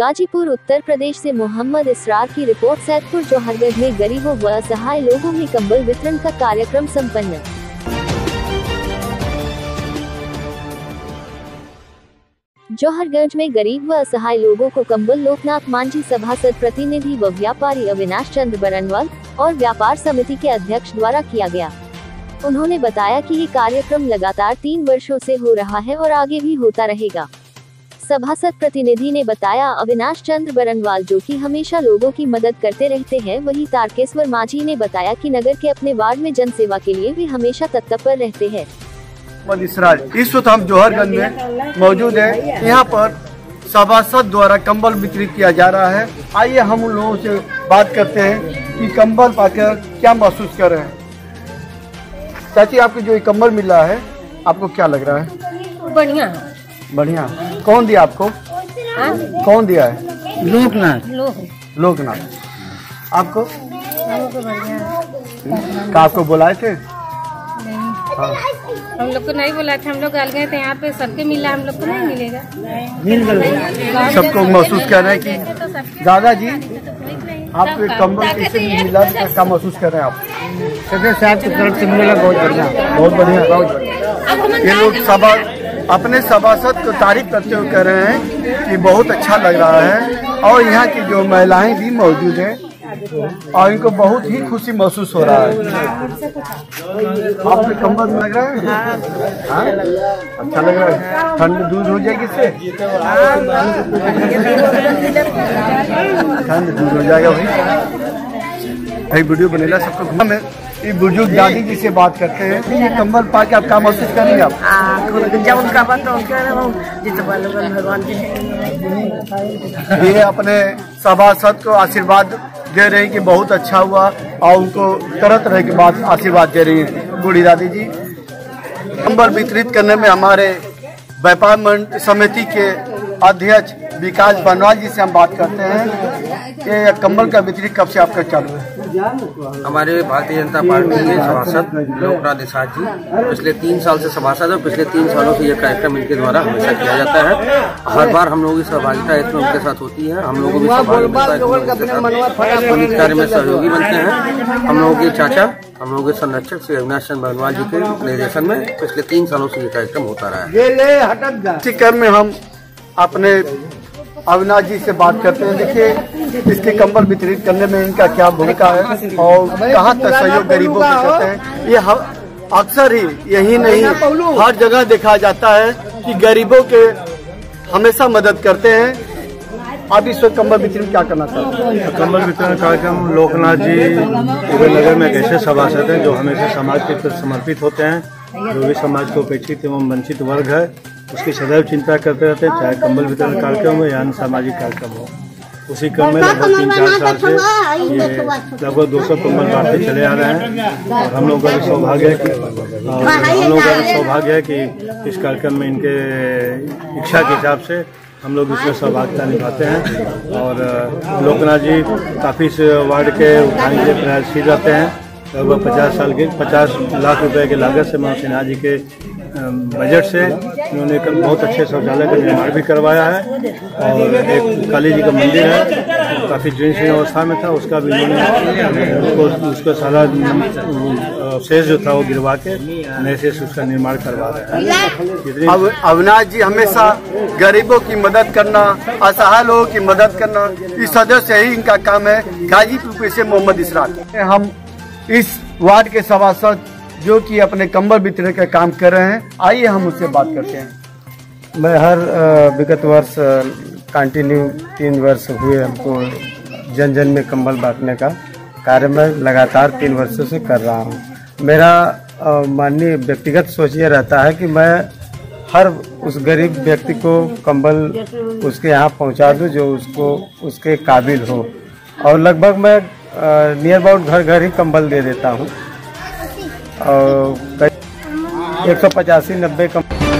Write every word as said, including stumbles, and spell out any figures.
गाजीपुर उत्तर प्रदेश से मोहम्मद इसरार की रिपोर्ट। सैदपुर जोहरगंज में गरीबों व असहाय लोगों में कंबल वितरण का कार्यक्रम संपन्न। जोहरगंज में गरीब व असहाय लोगों को कंबल लोकनाथ मांझी सभासद प्रतिनिधि व व्यापारी अविनाश चंद्र बरनवाल और व्यापार समिति के अध्यक्ष द्वारा किया गया। उन्होंने बताया कि ये कार्यक्रम लगातार तीन वर्षों से हो रहा है और आगे भी होता रहेगा। सभासद प्रतिनिधि ने बताया, अविनाश चंद्र बरनवाल जो कि हमेशा लोगों की मदद करते रहते हैं, वही तारकेश्वर मांझी ने बताया कि नगर के अपने वार्ड में जन सेवा के लिए भी हमेशा तत्पर रहते हैं। इस वक्त हम जोहरगंज में मौजूद है। यहाँ पर सभासद द्वारा कंबल वितरित किया जा रहा है। आइए हम उन लोगों से बात करते हैं कि कंबल पाकर क्या महसूस कर रहे हैं। चाची, आपको जो कंबल मिल रहा है आपको क्या लग रहा है? बढ़िया बढ़िया। कौन दिया आपको? आ? कौन दिया है? लोकनाथ। लोकनाथ। आपको? बढ़िया। का आपको बुलाए थे? हाँ। हम लोग को नहीं बुलाए थे, हम लोग गए थे यहाँ पे, सबके मिला, हम लोग को नहीं मिलेगा। मिल गया सबको महसूस कर रहे हैं कि दादाजी आपको कंबल कैसे मिला, क्या महसूस कर रहे हैं आप? साहब की तरफ से मिलेगा। बहुत बढ़िया, बहुत बढ़िया, बहुत बढ़िया। ये लोग सभा अपने सभासद को तारीफ करते हुए कह रहे हैं कि बहुत अच्छा लग रहा है और यहाँ की जो महिलाएं भी मौजूद हैं और इनको बहुत ही खुशी महसूस हो रहा है। आपको कंबल में लग रहा है? हाँ? अच्छा लग रहा है। ठंड दूर हो जाएगी इससे? ठंड दूर हो जाएगा भाई। वीडियो बनेला सबको। हम ये बुजुर्ग दादी जी से बात करते हैं। ये कंबल पा के आप क्या महसूस करेंगे? आप जब उनका बात भगवान जी ये अपने सभासद को आशीर्वाद दे रहे हैं कि बहुत अच्छा हुआ और उनको तरह तरह की बात आशीर्वाद दे रही है बूढ़ी दादी जी। कंबल वितरित करने में हमारे व्यापार समिति के अध्यक्ष विकास बनवाल जी से हम बात करते हैं कि कंबल का वितरित कब से आपका चालू है? हमारे भारतीय जनता पार्टी के सभासद लोकनाथ इसरार जी पिछले तीन साल से सभासद और पिछले तीन सालों से यह कार्यक्रम इनके द्वारा हमेशा किया जाता है। हर बार हम लोगों की सहभागिता इसमें उनके साथ होती है। हम लोगों की कार्य में सहयोगी बनते हैं। हम लोगों के चाचा, हम लोगों के संरक्षक श्री अविनाश चंद्र बरनवाल जी के निर्देशन में पिछले तीन सालों से ये कार्यक्रम होता रहा है। इसी क्रम में हम अपने अविनाश जी से बात करते हैं। देखिए, इसके कंबल वितरित करने में इनका क्या भूमिका है और कहाँ तक सहयोग गरीबों को करते हैं। ये अक्सर ही यही नहीं हर जगह देखा जाता है कि गरीबों के हमेशा मदद करते हैं। आप इस वक्त कंबल वितरण क्या करना चाहते हैं? कंबल वितरण कार्यक्रम लोकनाथ जी पूरे नगर में एक ऐसे सभासद हैं जो हमेशा समाज के प्रति समर्पित होते हैं। जो भी समाज को उपेक्षित एवं वंचित वर्ग है उसकी सदैव चिंता करते रहते हैं, चाहे कंबल वितरण कार्यक्रम हो या अन्य सामाजिक कार्यक्रम हो। उसी क्रम में लगभग तीन चार साल से ये लगभग दो सौ कंबल बांटते चले आ रहे हैं। और हम लोगों का भी सौभाग्य है कि हम लोगों का भी सौभाग्य है कि इस कार्यक्रम में इनके इच्छा के हिसाब से हम लोग इसमें सहभागिता निभाते हैं। और लोकनाथ जी काफ़ी वार्ड के उठाने के लिए प्रयासशील रहते हैं। लगभग पचास साल के पचास लाख रुपए के लागत से मां सिन्हा जी के बजट से उन्होंने बहुत अच्छे शौचालय का निर्माण भी करवाया है। और एक काली जी का मंदिर है, काफ़ी जीर्ण शीर्ण अवस्था में था, उसका भी उन्होंने उसको उसका सारा शेष जो था वो गिरवा के नए से उसका निर्माण करवा रहे हैं। अब अविनाश जी हमेशा गरीबों की मदद करना, असहाय लोगों की मदद करना, इस सदस्य ही इनका काम है। गाजीपुर से मोहम्मद इसरार। हम इस वार्ड के सभासद जो कि अपने कंबल वितरण का काम कर रहे हैं, आइए हम उससे बात करते हैं। मैं हर विगत वर्ष कंटिन्यू तीन वर्ष हुए हमको जन जन में कंबल बांटने का कार्य मैं लगातार तीन वर्षों से कर रहा हूँ। मेरा माननीय व्यक्तिगत सोच ये रहता है कि मैं हर उस गरीब व्यक्ति को कंबल उसके यहाँ पहुँचा दूँ जो उसको उसके काबिल हो। और लगभग मैं नियर अबाउट घर घर ही कंबल दे देता हूँ और एक सौ पचासी नब्बे कम